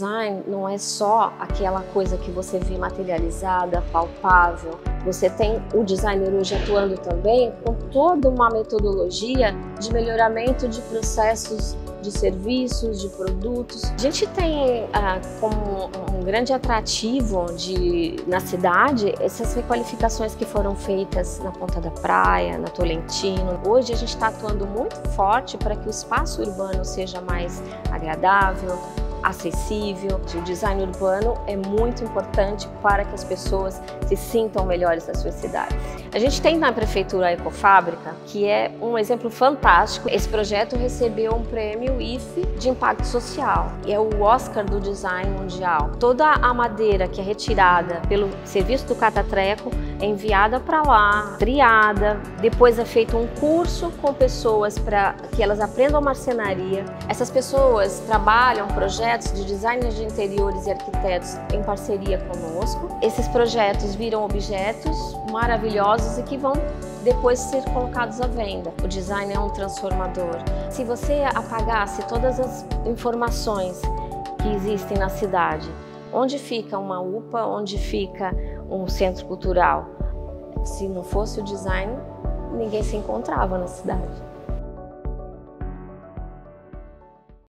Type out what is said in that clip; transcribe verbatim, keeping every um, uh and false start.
design não é só aquela coisa que você vê materializada, palpável. Você tem o designer hoje atuando também com toda uma metodologia de melhoramento de processos, de serviços, de produtos. A gente tem ah, como um grande atrativo de, na cidade essas requalificações que foram feitas na Ponta da Praia, na Tolentino. Hoje a gente está atuando muito forte para que o espaço urbano seja mais agradável, acessível. O design urbano é muito importante para que as pessoas se sintam melhores nas suas cidades. A gente tem na Prefeitura a Ecofábrica, que é um exemplo fantástico. Esse projeto recebeu um prêmio I F E de impacto social, e é o Oscar do design mundial. Toda a madeira que é retirada pelo serviço do Catatreco é enviada para lá, triada, depois é feito um curso com pessoas para que elas aprendam marcenaria. Essas pessoas trabalham projetos de designers de interiores e arquitetos em parceria conosco. Esses projetos viram objetos maravilhosos e que vão depois ser colocados à venda. O design é um transformador. Se você apagasse todas as informações que existem na cidade, onde fica uma U P A, onde fica um centro cultural, se não fosse o design, ninguém se encontrava na cidade.